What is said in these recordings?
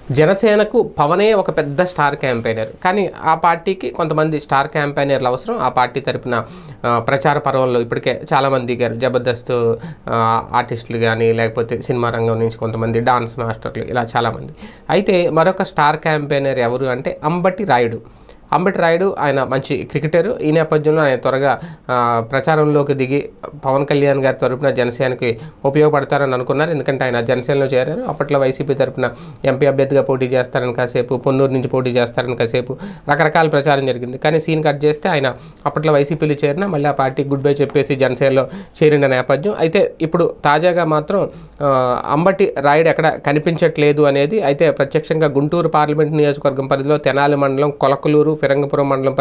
జనసేనకు పవనే ఒక పెద్ద స్టార్ క్యాంపెయినర్. కానీ ఆ పార్టీకి కొంతమంది స్టార్ క్యాంపెయినర్లు అవసరం. ఆ పార్టీ తరపున ప్రచార పర్వంలో ఇప్పటికే చాలామంది దిగారు. జబర్దస్త్ ఆర్టిస్టులు కానీ, లేకపోతే సినిమా రంగం నుంచి కొంతమంది డాన్స్ మాస్టర్లు, ఇలా చాలామంది. అయితే మరొక స్టార్ క్యాంపెయినర్ ఎవరు అంటే అంబటి రాయుడు. అంబటి రాయుడు ఆయన మంచి క్రికెటర్. ఈ నేపథ్యంలో ఆయన త్వరగా ప్రచారంలోకి దిగి పవన్ కళ్యాణ్ గారి తరపున జనసేనకి ఉపయోగపడతారని అనుకున్నారు. ఎందుకంటే ఆయన జనసేనలో చేరారు. అప్పట్లో వైసీపీ తరపున ఎంపీ అభ్యర్థిగా పోటీ చేస్తారని కాసేపు, పొన్నూరు నుంచి పోటీ చేస్తారని కాసేపు రకరకాల ప్రచారం జరిగింది. కానీ సీన్ కట్ చేస్తే ఆయన అప్పట్లో వైసీపీలో చేరినా మళ్ళీ ఆ పార్టీకి గుడ్ బై చెప్పేసి జనసేనలో చేరిన నేపథ్యం. అయితే ఇప్పుడు తాజాగా మాత్రం అంబటి రాయుడు ఎక్కడ కనిపించట్లేదు అనేది. అయితే ప్రత్యక్షంగా గుంటూరు పార్లమెంట్ నియోజకవర్గం పరిధిలో తెనాలి మండలం కొలకలూరు, ఫిరంగపురం మండలం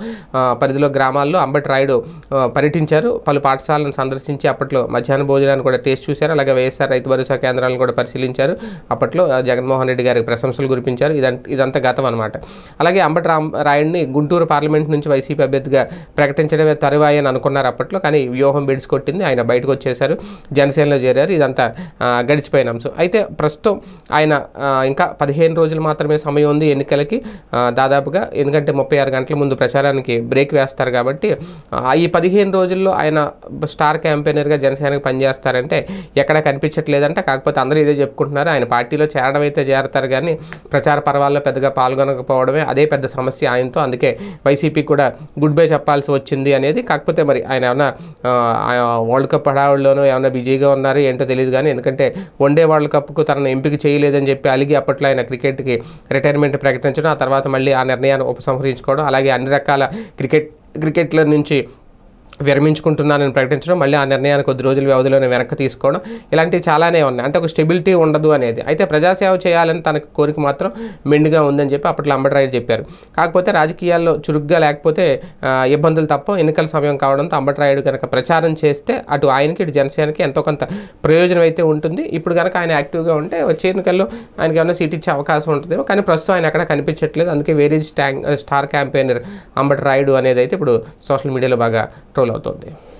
పరిధిలో గ్రామాల్లో అంబటి రాయుడు పర్యటించారు. పలు పాఠశాలను సందర్శించి అప్పట్లో మధ్యాహ్న భోజనాన్ని కూడా టేస్ట్ చూశారు. అలాగే వైఎస్ఆర్ రైతు భరోసా కేంద్రాలను కూడా పరిశీలించారు. అప్పట్లో జగన్మోహన్ రెడ్డి గారికి ప్రశంసలు కురిపించారు. ఇదంతా గతం అనమాట. అలాగే అంబటి రాయుడిని గుంటూరు పార్లమెంట్ నుంచి వైసీపీ అభ్యర్థిగా ప్రకటించడమే తరువాయి అని అనుకున్నారు అప్పట్లో. కానీ వ్యూహం బెడిసి కొట్టింది. ఆయన బయటకు వచ్చేశారు, జనసేనలో చేరారు. ఇదంతా గడిచిపోయిన అంశం. అయితే ప్రస్తుతం ఆయన ఇంకా 15 రోజులు మాత్రమే సమయం ఉంది ఎన్నికలకి దాదాపుగా. ఎందుకంటే 36 గంటల ముందు ప్రచారానికి బ్రేక్ వేస్తారు కాబట్టి ఈ 15 రోజుల్లో ఆయన స్టార్ క్యాంపెయినర్గా జనసేనకు పనిచేస్తారంటే ఎక్కడ కనిపించట్లేదంట. కాకపోతే అందరూ ఇదే చెప్పుకుంటున్నారు. ఆయన పార్టీలో చేరడం అయితే చేరతారు కానీ ప్రచార పర్వాల్లో పెద్దగా పాల్గొనకపోవడమే అదే పెద్ద సమస్య ఆయనతో. అందుకే వైసీపీ కూడా గుడ్ బై చెప్పాల్సి వచ్చింది అనేది. కాకపోతే మరి ఆయన ఏమన్నా వరల్డ్ కప్ హడావుడిలోనూ ఏమైనా బిజీగా ఉన్నారు ఏంటో తెలియదు కానీ, ఎందుకంటే వన్డే వరల్డ్ కప్కు తనను ఎంపిక చేయలేదని చెప్పి అలిగి అప్పట్లో ఆయన క్రికెట్కి రిటైర్మెంట్ ప్రకటించడం, ఆ తర్వాత మళ్ళీ ఆ నిర్ణయాన్ని ఉపసంహరించుకోవడం, అలాగే అన్ని రకాల క్రికెట్ల నుంచి విరమించుకుంటున్నానని ప్రకటించడం, మళ్ళీ ఆ నిర్ణయాన్ని కొద్ది రోజుల వ్యవధిలోనే వెనక్కి తీసుకోవడం, ఇలాంటివి చాలానే ఉన్నాయి. అంటే ఒక స్టెబిలిటీ ఉండదు అనేది. అయితే ప్రజాసేవ చేయాలని తనకు కోరిక మాత్రం మెండుగా ఉందని చెప్పి అప్పట్లో అంబటి రాయుడు చెప్పారు. కాకపోతే రాజకీయాల్లో చురుగ్గా లేకపోతే ఇబ్బందులు తప్ప. ఎన్నికల సమయం కావడంతో అంబటి రాయుడు కనుక ప్రచారం చేస్తే అటు ఆయనకి ఇటు జనసేనకి ఎంతో కొంత ప్రయోజనం అయితే ఉంటుంది. ఇప్పుడు కనుక ఆయన యాక్టివ్గా ఉంటే వచ్చే ఎన్నికల్లో ఆయనకి ఏమైనా సీట్ ఇచ్చే అవకాశం ఉంటుందేమో. కానీ ప్రస్తుతం ఆయన ఎక్కడ కనిపించట్లేదు. అందుకే వేరే స్టార్ క్యాంపెయినర్ అంబటి రాయుడు అనేది అయితే ఇప్పుడు సోషల్ మీడియాలో బాగా ట్రోల్ అవుతుంది.